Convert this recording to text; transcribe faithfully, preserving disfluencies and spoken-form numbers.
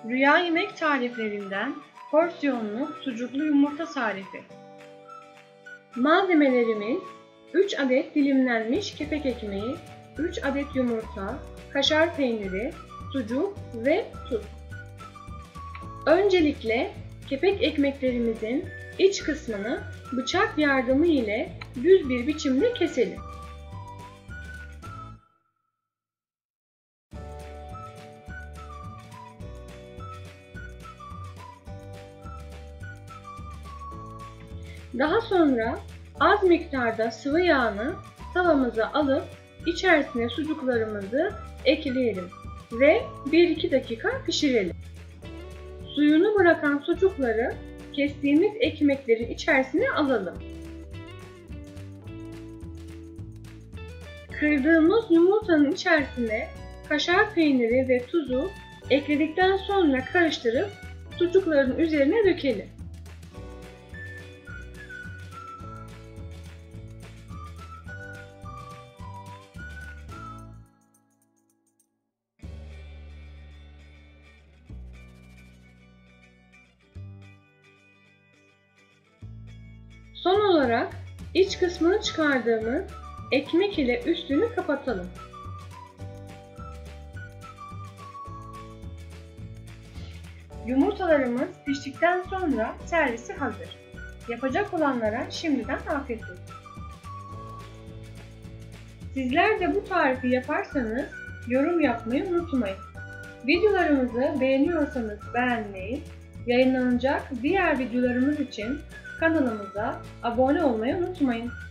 Rüya yemek tariflerinden porsiyonlu sucuklu yumurta tarifi. Malzemelerimiz: üç adet dilimlenmiş kepek ekmeği, üç adet yumurta, kaşar peyniri, sucuk ve tuz. Öncelikle kepek ekmeklerimizin iç kısmını bıçak yardımı ile düz bir biçimde keselim. Daha sonra az miktarda sıvı yağını tavamıza alıp içerisine sucuklarımızı ekleyelim ve bir iki dakika pişirelim. Suyunu bırakan sucukları kestiğimiz ekmeklerin içerisine alalım. Kırdığımız yumurtanın içerisine kaşar peyniri ve tuzu ekledikten sonra karıştırıp sucukların üzerine dökelim. Son olarak iç kısmını çıkardığımız ekmek ile üstünü kapatalım. Yumurtalarımız piştikten sonra servisi hazır. Yapacak olanlara şimdiden afiyet olsun. Sizler de bu tarifi yaparsanız yorum yapmayı unutmayın. Videolarımızı beğeniyorsanız beğenmeyi, yayınlanacak diğer videolarımız için kanalımıza abone olmayı unutmayın.